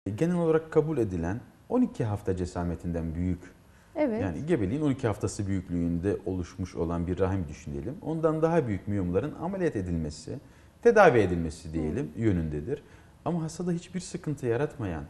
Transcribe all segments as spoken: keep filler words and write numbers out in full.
Genel olarak kabul edilen on iki hafta cesametinden büyük, Evet. yani gebeliğin on iki haftası büyüklüğünde oluşmuş olan bir rahim düşünelim. Ondan daha büyük miyomların ameliyat edilmesi, tedavi edilmesi diyelim hmm. yönündedir. Ama hastada hiçbir sıkıntı yaratmayan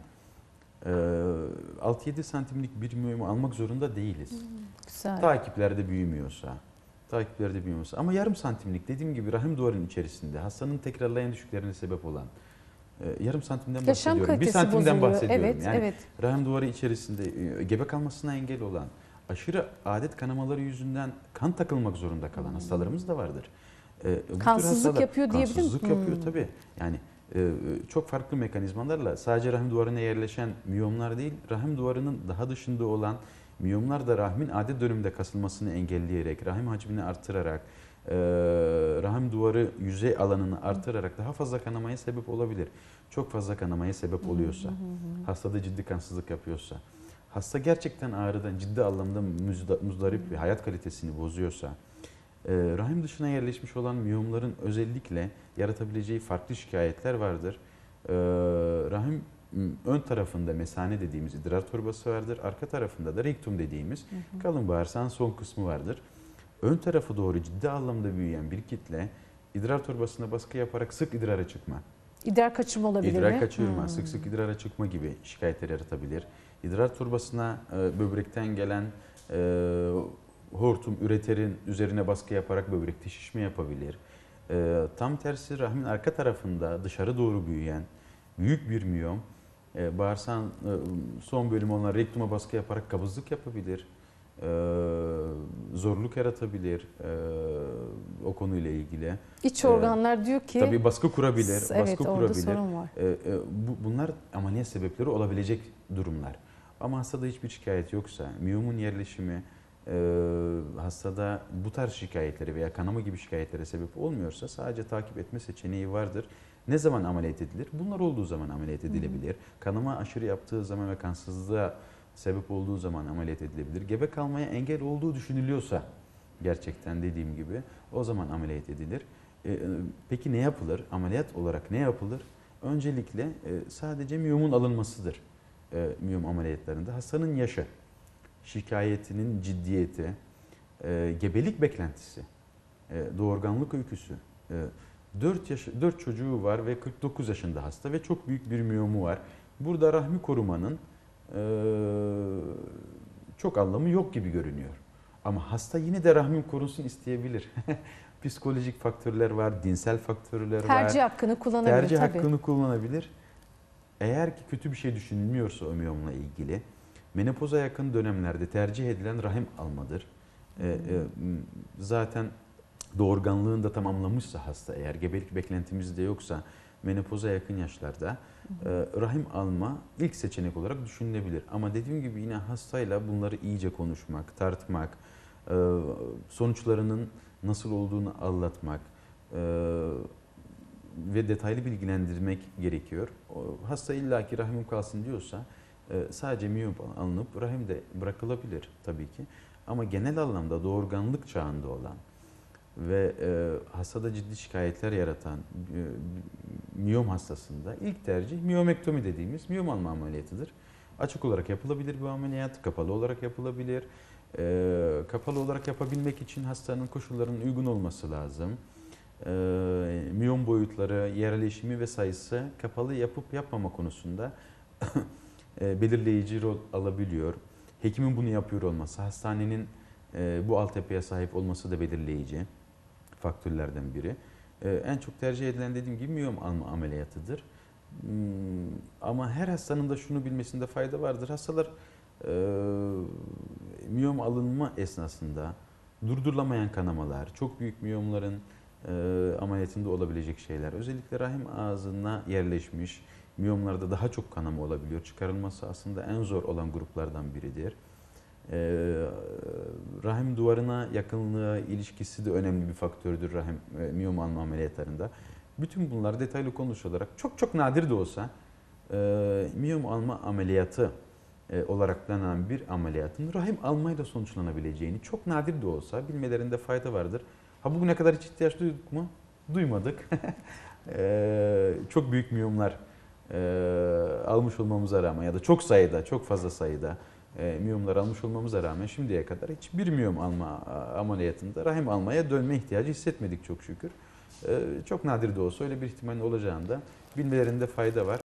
altı yedi santimlik bir miyomu almak zorunda değiliz. Hmm. Güzel. Takiplerde büyümüyorsa, takiplerde büyümüyorsa ama yarım santimlik dediğim gibi rahim duvarının içerisinde hastanın tekrarlayan düşüklerine sebep olan yarım santimden Yaşam bahsediyorum. Bir santimden bozuluyor. bahsediyorum. Evet, yani evet. rahim duvarı içerisinde gebe kalmasına engel olan, aşırı adet kanamaları yüzünden kan takılmak zorunda kalan hmm. hastalarımız da vardır. Ee, kansızlık yapıyor diyebilir miyim? Kansızlık yapıyor hmm. tabii. Yani e, çok farklı mekanizmalarla sadece rahim duvarına yerleşen miyomlar değil, rahim duvarının daha dışında olan miyomlar da rahmin adet döneminde kasılmasını engelleyerek, rahim hacmini artırarak, e, rahim duvarı yüzey alanını artırarak daha fazla kanamaya sebep olabilir. Çok fazla kanamaya sebep oluyorsa, hmm. hastada ciddi kansızlık yapıyorsa, hasta gerçekten ağrıdan ciddi anlamda muzdarip ve hayat kalitesini bozuyorsa, e, rahim dışına yerleşmiş olan miyomların özellikle yaratabileceği farklı şikayetler vardır. E, rahim ön tarafında mesane dediğimiz idrar torbası vardır. Arka tarafında da rektum dediğimiz hı hı. kalın bağırsağın son kısmı vardır. Ön tarafa doğru ciddi anlamda büyüyen bir kitle idrar torbasına baskı yaparak sık idrara çıkma. İdrar kaçırma olabilir İdrar mi? kaçırma, hmm. sık sık idrara çıkma gibi şikayetler yaratabilir. İdrar torbasına e, böbrekten gelen e, hortum, üreterin üzerine baskı yaparak böbrekte şişme yapabilir. E, tam tersi rahmin arka tarafında dışarı doğru büyüyen büyük bir miyom, e, bağırsağın e, son bölümü olan rektuma baskı yaparak kabızlık yapabilir. E, zorluk yaratabilir e, o konuyla ilgili. İç organlar e, diyor ki... Tabii baskı kurabilir. Evet, baskı orada kurabilir. sorun var. E, e, bu, bunlar ameliyat sebepleri olabilecek durumlar. Ama hastada hiçbir şikayet yoksa, miyomun yerleşimi e, hastada bu tarz şikayetleri veya kanama gibi şikayetlere sebep olmuyorsa sadece takip etme seçeneği vardır. Ne zaman ameliyat edilir? Bunlar olduğu zaman ameliyat edilebilir. Hı hı. Kanama aşırı yaptığı zaman ve kansızlığa sebep olduğu zaman ameliyat edilebilir. Gebe kalmaya engel olduğu düşünülüyorsa gerçekten dediğim gibi o zaman ameliyat edilir. E, peki ne yapılır? Ameliyat olarak ne yapılır? Öncelikle e, sadece miyomun alınmasıdır. E, miyom ameliyatlarında hastanın yaşı, şikayetinin ciddiyeti, e, gebelik beklentisi, e, doğurganlık öyküsü, e, dört, yaş, dört çocuğu var ve kırk dokuz yaşında hasta ve çok büyük bir miyomu var. Burada rahmi korumanın e, çok anlamı yok gibi görünüyor. Ama hasta yine de rahmim korunsun isteyebilir. Psikolojik faktörler var, dinsel faktörler Tercih var. Tercih hakkını kullanabilir Tercih tabii. hakkını kullanabilir. Eğer ki kötü bir şey düşünülmüyorsa o miyomla ilgili, menopoza yakın dönemlerde tercih edilen rahim almadır. Hmm. Ee, e, zaten doğurganlığını da tamamlamışsa hasta, eğer gebelik beklentimiz de yoksa menopoza yakın yaşlarda hmm. e, rahim alma ilk seçenek olarak düşünülebilir. Ama dediğim gibi yine hastayla bunları iyice konuşmak, tartmak, e, sonuçlarının nasıl olduğunu anlatmak e, ve detaylı bilgilendirmek gerekiyor. O, hasta illaki rahimim kalsın diyorsa e, sadece miyom alınıp rahim de bırakılabilir tabii ki. Ama genel anlamda doğurganlık çağında olan ve e, hastada ciddi şikayetler yaratan e, miyom hastasında ilk tercih miyomektomi dediğimiz miyom alma ameliyatıdır. Açık olarak yapılabilir bu ameliyat, kapalı olarak yapılabilir. E, kapalı olarak yapabilmek için hastanın koşullarının uygun olması lazım. E, miyom boyutları, yerleşimi ve sayısı kapalı yapıp yapmama konusunda e, belirleyici rol alabiliyor. Hekimin bunu yapıyor olması, hastanenin e, bu altyapıya sahip olması da belirleyici faktörlerden biri. E, en çok tercih edilen dediğim gibi miyom alma ameliyatıdır. Hmm, ama her hastanın da şunu bilmesinde fayda vardır. Hastalar e, miyom alınma esnasında durdurulamayan kanamalar, çok büyük miyomların e, ameliyatında olabilecek şeyler, özellikle rahim ağzına yerleşmiş miyomlarda daha çok kanama olabiliyor. Çıkarılması aslında en zor olan gruplardan biridir. Ee, rahim duvarına yakınlığı, ilişkisi de önemli bir faktördür rahim e, miyom alma ameliyatlarında. Bütün bunlar detaylı konuşularak çok çok nadir de olsa e, miyom alma ameliyatı e, olarak planlanan bir ameliyatın rahim almayla sonuçlanabileceğini çok nadir de olsa bilmelerinde fayda vardır. Ha bugüne kadar hiç ihtiyaç duyduk mu? Duymadık. e, çok büyük miyomlar e, almış olmamıza rağmen ya da çok sayıda, çok fazla sayıda e, miyomlar almış olmamıza rağmen şimdiye kadar hiçbir miyom alma ameliyatında rahim almaya dönme ihtiyacı hissetmedik çok şükür. E, çok nadir de olsa öyle bir ihtimalin olacağında bilmelerinde fayda var.